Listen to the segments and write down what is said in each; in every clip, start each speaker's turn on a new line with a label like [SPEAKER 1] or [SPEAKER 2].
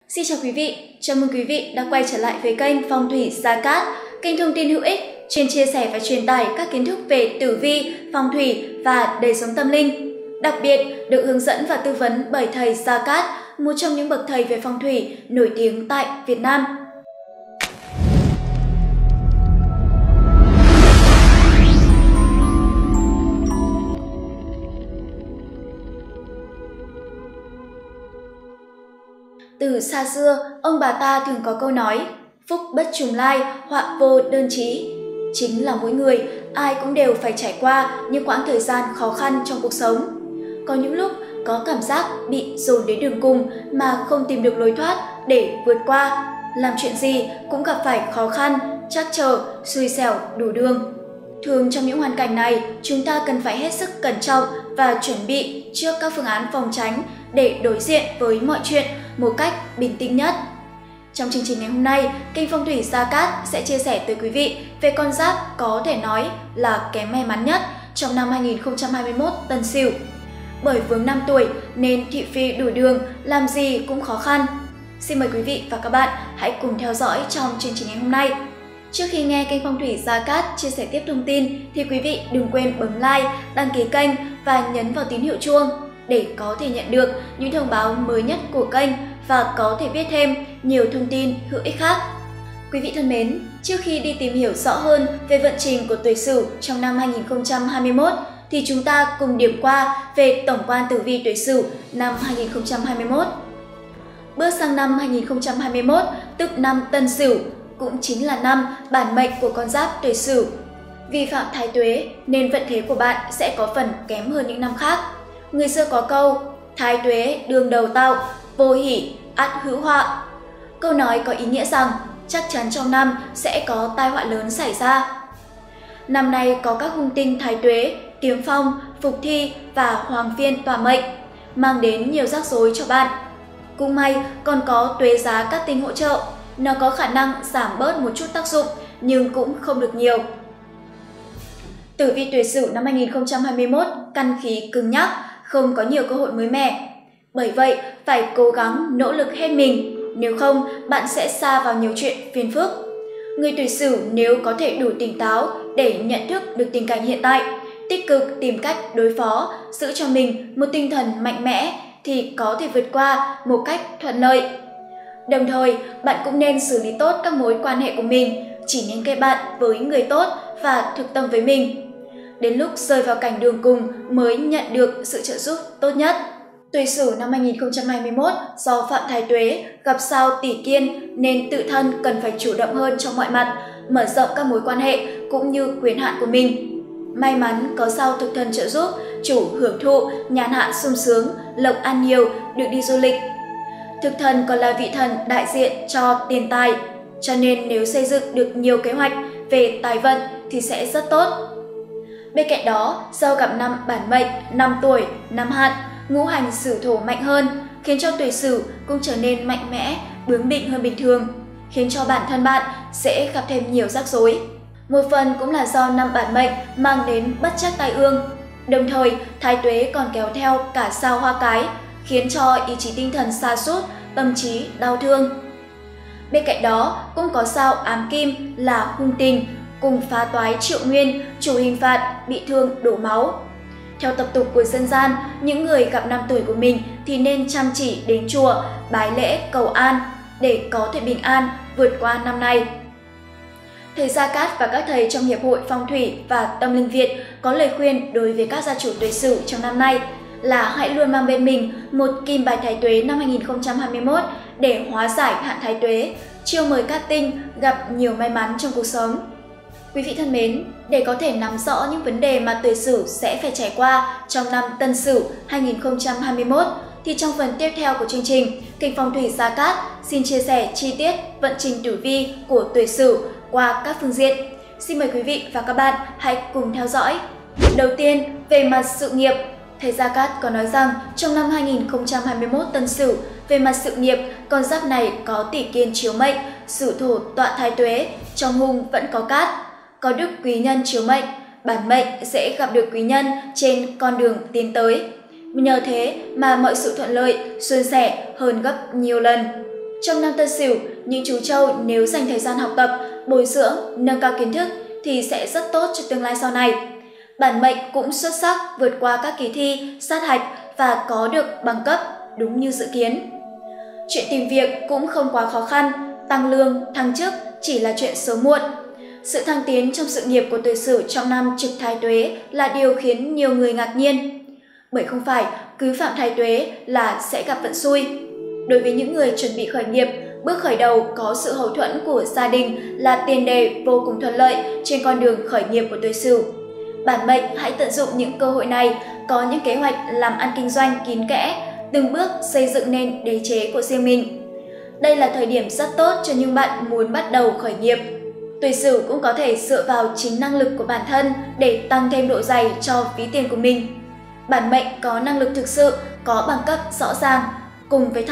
[SPEAKER 1] Xin chào quý vị, chào mừng quý vị đã quay trở lại với kênh Phong thủy Gia Cát, kênh thông tin hữu ích chuyên chia sẻ và truyền tải các kiến thức về tử vi, phong thủy và đời sống tâm linh. Đặc biệt được hướng dẫn và tư vấn bởi thầy Gia Cát, một trong những bậc thầy về phong thủy nổi tiếng tại Việt Nam. Từ xa xưa, ông bà ta thường có câu nói phúc bất trùng lai, họa vô đơn chí. Chính là mỗi người, ai cũng đều phải trải qua những quãng thời gian khó khăn trong cuộc sống. Có những lúc có cảm giác bị dồn đến đường cùng mà không tìm được lối thoát để vượt qua. Làm chuyện gì cũng gặp phải khó khăn, trắc trở, xui xẻo đủ đường. Thường trong những hoàn cảnh này, chúng ta cần phải hết sức cẩn trọng và chuẩn bị trước các phương án phòng tránh để đối diện với mọi chuyện một cách bình tĩnh nhất. Trong chương trình ngày hôm nay, kênh Phong thủy Gia Cát sẽ chia sẻ tới quý vị về con giáp có thể nói là kém may mắn nhất trong năm 2021 Tân Sửu. Bởi vướng năm tuổi nên thị phi đủ đường, làm gì cũng khó khăn. Xin mời quý vị và các bạn hãy cùng theo dõi trong chương trình ngày hôm nay. Trước khi nghe kênh Phong thủy Gia Cát chia sẻ tiếp thông tin thì quý vị đừng quên bấm like, đăng ký kênh và nhấn vào tín hiệu chuông để có thể nhận được những thông báo mới nhất của kênh và có thể biết thêm nhiều thông tin hữu ích khác. Quý vị thân mến, trước khi đi tìm hiểu rõ hơn về vận trình của tuổi Sửu trong năm 2021 thì chúng ta cùng điểm qua về tổng quan tử vi tuổi Sửu năm 2021. Bước sang năm 2021, tức năm Tân Sửu, cũng chính là năm bản mệnh của con giáp tuổi Sửu. Vi phạm thái tuế nên vận thế của bạn sẽ có phần kém hơn những năm khác. Người xưa có câu, thái tuế đương đầu tạo, vô hỷ, ắt hữu họa. Câu nói có ý nghĩa rằng chắc chắn trong năm sẽ có tai họa lớn xảy ra. Năm nay có các hung tinh thái tuế, kiếm phong, phục thi và hoàng phiên tỏa mệnh, mang đến nhiều rắc rối cho bạn. Cũng may còn có tuế giá các tinh hỗ trợ, nó có khả năng giảm bớt một chút tác dụng nhưng cũng không được nhiều. Tử vi tuổi Sửu năm 2021 căn khí cứng nhắc, không có nhiều cơ hội mới mẻ. Bởi vậy, phải cố gắng nỗ lực hết mình, nếu không bạn sẽ sa vào nhiều chuyện phiền phức. Người tuổi Sửu nếu có thể đủ tỉnh táo để nhận thức được tình cảnh hiện tại, tích cực tìm cách đối phó, giữ cho mình một tinh thần mạnh mẽ thì có thể vượt qua một cách thuận lợi. Đồng thời, bạn cũng nên xử lý tốt các mối quan hệ của mình, chỉ nên kết bạn với người tốt và thực tâm với mình. Đến lúc rơi vào cảnh đường cùng mới nhận được sự trợ giúp tốt nhất. Tuổi Sửu năm 2021 do phạm thái tuế gặp sao tỷ kiên nên tự thân cần phải chủ động hơn trong mọi mặt, mở rộng các mối quan hệ cũng như quyền hạn của mình. May mắn có sao thực thần trợ giúp, chủ hưởng thụ, nhàn hạ sung sướng, lộc ăn nhiều, được đi du lịch. Thực thần còn là vị thần đại diện cho tiền tài, cho nên nếu xây dựng được nhiều kế hoạch về tài vận thì sẽ rất tốt. Bên cạnh đó, do gặp năm bản mệnh, năm tuổi, năm hạn, ngũ hành Sửu thổ mạnh hơn, khiến cho tuổi Sửu cũng trở nên mạnh mẽ, bướng bỉnh hơn bình thường, khiến cho bản thân bạn sẽ gặp thêm nhiều rắc rối. Một phần cũng là do năm bản mệnh mang đến bất trắc tai ương. Đồng thời, thái tuế còn kéo theo cả sao hoa cái, khiến cho ý chí tinh thần sa sút, tâm trí đau thương. Bên cạnh đó, cũng có sao ám kim là hung tình, cùng phá toái triệu nguyên, chủ hình phạt, bị thương, đổ máu. Theo tập tục của dân gian, những người gặp năm tuổi của mình thì nên chăm chỉ đến chùa, bái lễ, cầu an để có thể bình an vượt qua năm nay. Thầy Gia Cát và các thầy trong Hiệp hội Phong thủy và Tâm linh Việt có lời khuyên đối với các gia chủ tuổi Sửu trong năm nay là hãy luôn mang bên mình một kim bài thái tuế năm 2021 để hóa giải hạn thái tuế, chiêu mời các tinh gặp nhiều may mắn trong cuộc sống. Quý vị thân mến, để có thể nắm rõ những vấn đề mà tuổi Sửu sẽ phải trải qua trong năm Tân Sửu 2021 thì trong phần tiếp theo của chương trình, kênh Phong thủy Gia Cát xin chia sẻ chi tiết vận trình tử vi của tuổi Sửu qua các phương diện. Xin mời quý vị và các bạn hãy cùng theo dõi. Đầu tiên, về mặt sự nghiệp, thầy Gia Cát có nói rằng trong năm 2021 Tân Sửu, về mặt sự nghiệp, con giáp này có tỷ kiên chiếu mệnh, Sửu thổ tọa thái tuế, trong hung vẫn có cát, có đức quý nhân chiếu mệnh, bản mệnh sẽ gặp được quý nhân trên con đường tiến tới. Nhờ thế mà mọi sự thuận lợi, suôn sẻ hơn gấp nhiều lần. Trong năm Tân Sửu, những chú trâu nếu dành thời gian học tập, bồi dưỡng, nâng cao kiến thức thì sẽ rất tốt cho tương lai sau này. Bản mệnh cũng xuất sắc vượt qua các kỳ thi, sát hạch và có được bằng cấp đúng như dự kiến. Chuyện tìm việc cũng không quá khó khăn, tăng lương, thăng chức chỉ là chuyện sớm muộn. Sự thăng tiến trong sự nghiệp của tuổi Sửu trong năm Trực Thái Tuế là điều khiến nhiều người ngạc nhiên. Bởi không phải cứ phạm Thái Tuế là sẽ gặp vận xui. Đối với những người chuẩn bị khởi nghiệp, bước khởi đầu có sự hậu thuẫn của gia đình là tiền đề vô cùng thuận lợi trên con đường khởi nghiệp của tuổi Sửu. Bản mệnh hãy tận dụng những cơ hội này, có những kế hoạch làm ăn kinh doanh kín kẽ, từng bước xây dựng nên đế chế của riêng mình. Đây là thời điểm rất tốt cho những bạn muốn bắt đầu khởi nghiệp. Tuổi Sửu cũng có thể dựa vào chính năng lực của bản thân để tăng thêm độ dày cho ví tiền của mình. Bản mệnh có năng lực thực sự, có bằng cấp rõ ràng, cùng với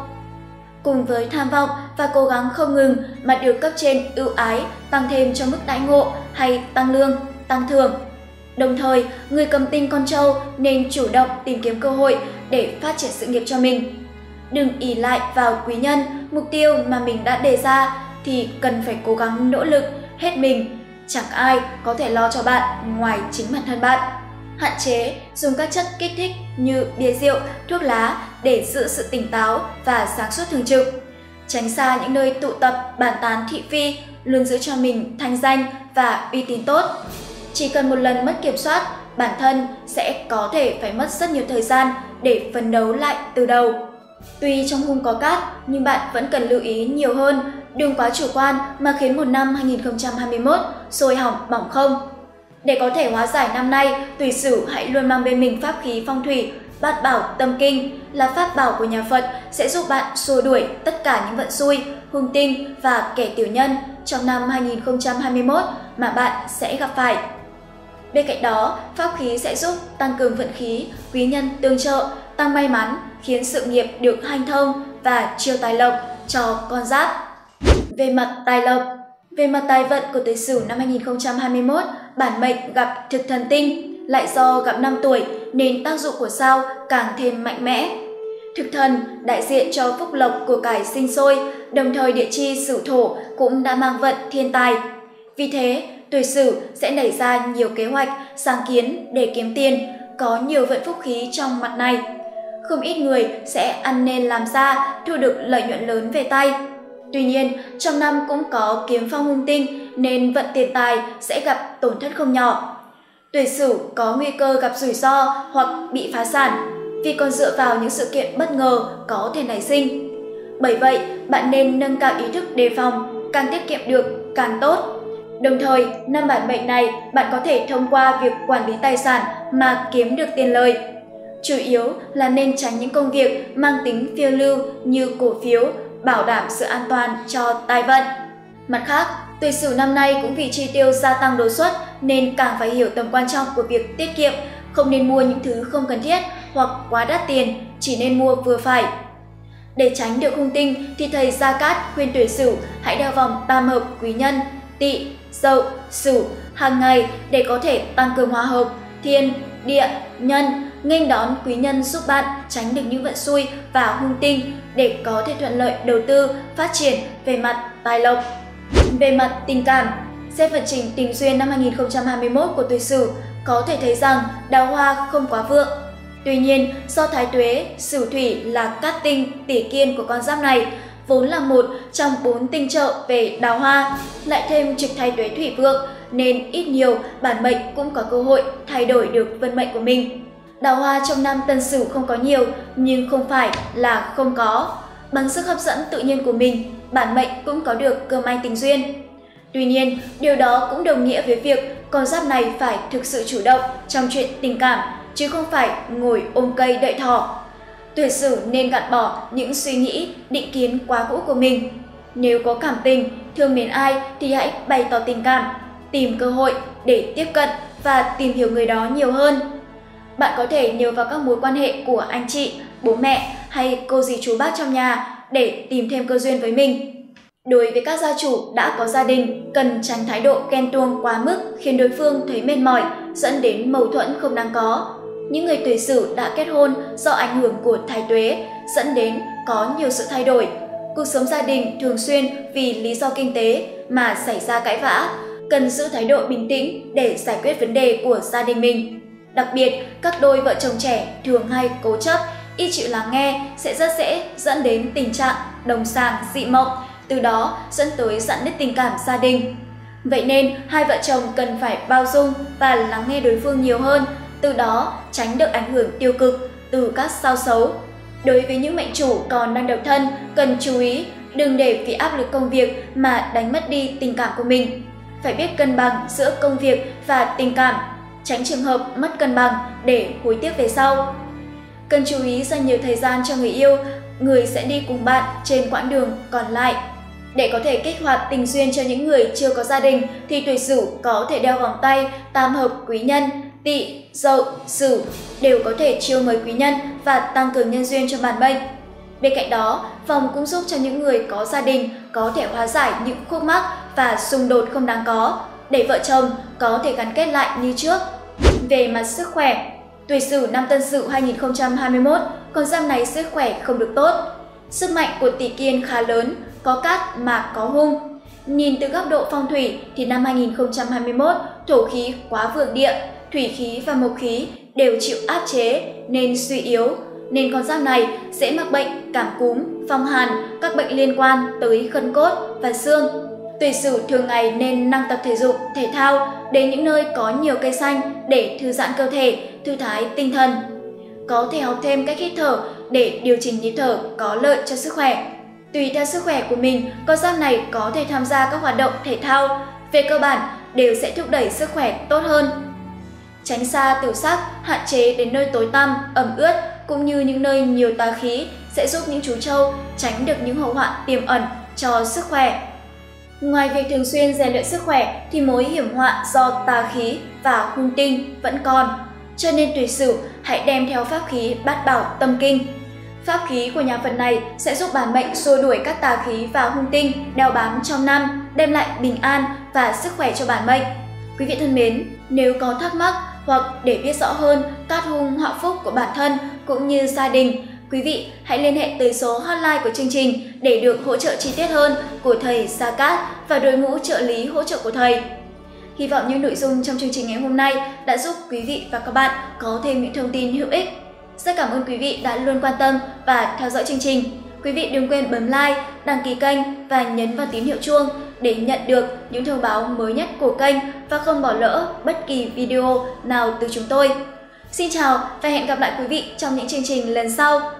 [SPEAKER 1] tham vọng và cố gắng không ngừng mà được cấp trên ưu ái tăng thêm cho mức đãi ngộ hay tăng lương, tăng thưởng. Đồng thời, người cầm tinh con trâu nên chủ động tìm kiếm cơ hội để phát triển sự nghiệp cho mình. Đừng ỷ lại vào quý nhân, mục tiêu mà mình đã đề ra thì cần phải cố gắng nỗ lực hết mình. Chẳng ai có thể lo cho bạn ngoài chính bản thân bạn. Hạn chế dùng các chất kích thích như bia rượu, thuốc lá để giữ sự tỉnh táo và sáng suốt thường trực. Tránh xa những nơi tụ tập bàn tán thị phi, luôn giữ cho mình thanh danh và uy tín tốt. Chỉ cần một lần mất kiểm soát, bản thân sẽ có thể phải mất rất nhiều thời gian để phấn đấu lại từ đầu. Tuy trong hung có cát, nhưng bạn vẫn cần lưu ý nhiều hơn, đừng quá chủ quan mà khiến một năm 2021 sôi hỏng bỏng không. Để có thể hóa giải năm nay, tuổi Sửu hãy luôn mang bên mình pháp khí phong thủy. Bát bảo tâm kinh là pháp bảo của nhà Phật sẽ giúp bạn xua đuổi tất cả những vận xui, hung tinh và kẻ tiểu nhân trong năm 2021 mà bạn sẽ gặp phải. Bên cạnh đó, pháp khí sẽ giúp tăng cường vận khí, quý nhân tương trợ, tăng may mắn, khiến sự nghiệp được hanh thông và chiêu tài lộc cho con giáp. Về mặt tài vận của tuổi Sửu năm 2021, bản mệnh gặp thực thần tinh, lại do gặp năm tuổi nên tác dụng của sao càng thêm mạnh mẽ. Thực thần đại diện cho phúc lộc của cải sinh sôi, đồng thời địa chi Sửu thổ cũng đã mang vận thiên tài. Vì thế, tuổi Sửu sẽ nảy ra nhiều kế hoạch, sáng kiến để kiếm tiền, có nhiều vận phúc khí trong mặt này. Không ít người sẽ ăn nên làm ra, thu được lợi nhuận lớn về tay. Tuy nhiên, trong năm cũng có kiếm phong hung tinh nên vận tiền tài sẽ gặp tổn thất không nhỏ. Tuổi Sửu có nguy cơ gặp rủi ro hoặc bị phá sản vì còn dựa vào những sự kiện bất ngờ có thể nảy sinh. Bởi vậy, bạn nên nâng cao ý thức đề phòng, càng tiết kiệm được càng tốt. Đồng thời, năm bản mệnh này bạn có thể thông qua việc quản lý tài sản mà kiếm được tiền lời. Chủ yếu là nên tránh những công việc mang tính phiêu lưu như cổ phiếu, bảo đảm sự an toàn cho tài vận. Mặt khác, tuổi Sửu năm nay cũng vì chi tiêu gia tăng đột xuất nên càng phải hiểu tầm quan trọng của việc tiết kiệm, không nên mua những thứ không cần thiết hoặc quá đắt tiền, chỉ nên mua vừa phải. Để tránh được hung tinh thì thầy Gia Cát khuyên tuổi Sửu hãy đeo vòng tam hợp quý nhân Tỵ, Dậu, Sửu hàng ngày để có thể tăng cường hòa hợp thiên, địa, nhân, nghênh đón quý nhân giúp bạn tránh được những vận xui và hung tinh để có thể thuận lợi đầu tư, phát triển về mặt tài lộc. Về mặt tình cảm, xét vận trình tình duyên năm 2021 của tuổi Sửu, có thể thấy rằng đào hoa không quá vượng. Tuy nhiên, do Thái Tuế, Sửu Thủy là cát tinh tỷ kiên của con giáp này, vốn là một trong 4 tinh trợ về đào hoa, lại thêm trực Thái Tuế thủy vượng nên ít nhiều bản mệnh cũng có cơ hội thay đổi được vận mệnh của mình. Đào hoa trong năm Tân Sửu không có nhiều nhưng không phải là không có. Bằng sức hấp dẫn tự nhiên của mình, bản mệnh cũng có được cơ may tình duyên. Tuy nhiên, điều đó cũng đồng nghĩa với việc con giáp này phải thực sự chủ động trong chuyện tình cảm, chứ không phải ngồi ôm cây đợi thỏ. Tuổi Sửu nên gạt bỏ những suy nghĩ, định kiến quá cũ của mình. Nếu có cảm tình, thương mến ai thì hãy bày tỏ tình cảm, tìm cơ hội để tiếp cận và tìm hiểu người đó nhiều hơn. Bạn có thể nhờ vào các mối quan hệ của anh chị, bố mẹ hay cô dì chú bác trong nhà để tìm thêm cơ duyên với mình. Đối với các gia chủ đã có gia đình, cần tránh thái độ ghen tuông quá mức khiến đối phương thấy mệt mỏi, dẫn đến mâu thuẫn không đáng có. Những người tuổi Sửu đã kết hôn do ảnh hưởng của Thái Tuế dẫn đến có nhiều sự thay đổi, cuộc sống gia đình thường xuyên vì lý do kinh tế mà xảy ra cãi vã, cần giữ thái độ bình tĩnh để giải quyết vấn đề của gia đình mình. Đặc biệt, các đôi vợ chồng trẻ thường hay cố chấp, ít chịu lắng nghe sẽ rất dễ dẫn đến tình trạng đồng sàng dị mộng, từ đó dẫn tới rạn nứt tình cảm gia đình. Vậy nên, hai vợ chồng cần phải bao dung và lắng nghe đối phương nhiều hơn, từ đó tránh được ảnh hưởng tiêu cực từ các sao xấu. Đối với những mệnh chủ còn đang độc thân, cần chú ý đừng để vì áp lực công việc mà đánh mất đi tình cảm của mình. Phải biết cân bằng giữa công việc và tình cảm, tránh trường hợp mất cân bằng để hối tiếc về sau. Cần chú ý dành nhiều thời gian cho người yêu, người sẽ đi cùng bạn trên quãng đường còn lại. Để có thể kích hoạt tình duyên cho những người chưa có gia đình thì tuổi Sửu có thể đeo vòng tay tam hợp quý nhân, Tỵ, Dậu, Sửu đều có thể chiêu mời quý nhân và tăng cường nhân duyên cho bản mệnh. Bên cạnh đó, vòng cũng giúp cho những người có gia đình có thể hóa giải những khúc mắc và xung đột không đáng có, để vợ chồng có thể gắn kết lại như trước. Về mặt sức khỏe, tuổi Sửu năm Tân Sửu 2021, con giáp này sức khỏe không được tốt. Sức mạnh của tỷ kiên khá lớn, có cát mà có hung. Nhìn từ góc độ phong thủy thì năm 2021, thổ khí quá vượng địa, thủy khí và mộc khí đều chịu áp chế nên suy yếu, nên con giáp này dễ mắc bệnh cảm cúm, phong hàn, các bệnh liên quan tới gân cốt và xương. Tuổi Sửu thường ngày nên năng tập thể dục, thể thao đến những nơi có nhiều cây xanh để thư giãn cơ thể, thư thái tinh thần. Có thể học thêm cách hít thở để điều chỉnh nhịp thở có lợi cho sức khỏe. Tùy theo sức khỏe của mình, con giáp này có thể tham gia các hoạt động thể thao, về cơ bản đều sẽ thúc đẩy sức khỏe tốt hơn. Tránh xa tiểu sắc, hạn chế đến nơi tối tăm, ẩm ướt cũng như những nơi nhiều tà khí sẽ giúp những chú trâu tránh được những hậu họa tiềm ẩn cho sức khỏe. Ngoài việc thường xuyên rèn luyện sức khỏe thì mối hiểm họa do tà khí và hung tinh vẫn còn, cho nên tuổi Sửu hãy đem theo pháp khí Bát Bảo Tâm Kinh. Pháp khí của nhà Phật này sẽ giúp bản mệnh xua đuổi các tà khí và hung tinh đeo bám trong năm, đem lại bình an và sức khỏe cho bản mệnh. Quý vị thân mến, nếu có thắc mắc hoặc để biết rõ hơn cát hung họa phúc của bản thân cũng như gia đình, quý vị hãy liên hệ tới số hotline của chương trình để được hỗ trợ chi tiết hơn của thầy Sa Cát và đội ngũ trợ lý hỗ trợ của thầy. Hy vọng những nội dung trong chương trình ngày hôm nay đã giúp quý vị và các bạn có thêm những thông tin hữu ích. Rất cảm ơn quý vị đã luôn quan tâm và theo dõi chương trình. Quý vị đừng quên bấm like, đăng ký kênh và nhấn vào tín hiệu chuông để nhận được những thông báo mới nhất của kênh và không bỏ lỡ bất kỳ video nào từ chúng tôi. Xin chào và hẹn gặp lại quý vị trong những chương trình lần sau.